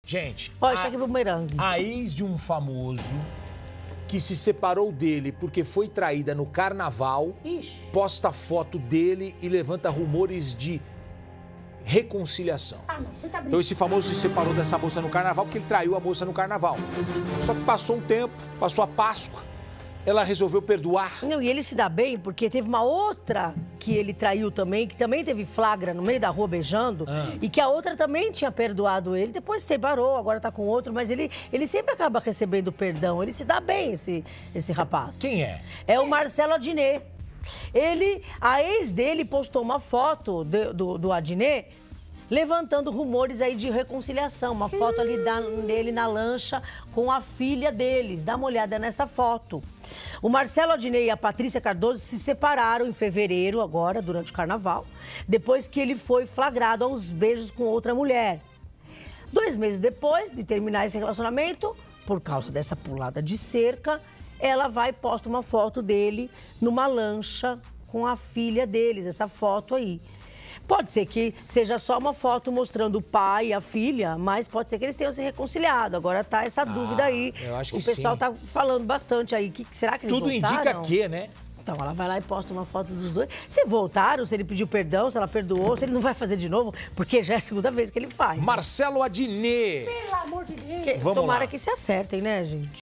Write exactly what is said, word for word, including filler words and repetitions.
Gente, Ó, isso aqui é bumerangue. A ex de um famoso que se separou dele porque foi traída no carnaval, Ixi. posta foto dele e levanta rumores de reconciliação. Ah, não, você tá brincando. Então esse famoso se separou dessa moça no carnaval porque ele traiu a moça no carnaval. Só que passou um tempo, passou a Páscoa, ela resolveu perdoar. Não, e ele se dá bem porque teve uma outra que ele traiu também, que também teve flagra no meio da rua beijando, Ah. e que a outra também tinha perdoado ele, depois separou, agora tá com outro, mas ele, ele sempre acaba recebendo perdão, ele se dá bem, esse, esse rapaz. Quem é? É o Marcelo Adnet. Ele, a ex dele postou uma foto de- do, do Adnet levantando rumores aí de reconciliação. Uma foto ali da, dele na lancha com a filha deles. Dá uma olhada nessa foto. O Marcelo Adnet e a Patrícia Cardoso se separaram em fevereiro, agora, durante o carnaval, depois que ele foi flagrado aos beijos com outra mulher. Dois meses depois de terminar esse relacionamento, por causa dessa pulada de cerca, ela vai e posta uma foto dele numa lancha com a filha deles, essa foto aí. Pode ser que seja só uma foto mostrando o pai e a filha, mas pode ser que eles tenham se reconciliado. Agora tá essa dúvida aí. eu acho que o pessoal sim. tá falando bastante aí. Que, será que eles Tudo voltaram? indica que, né? Então ela vai lá e posta uma foto dos dois. Se voltaram, se ele pediu perdão, se ela perdoou, se ele não vai fazer de novo, porque já é a segunda vez que ele faz. Marcelo Adnet. Pelo amor de Deus. Vamos Tomara lá. que se acertem, né, gente?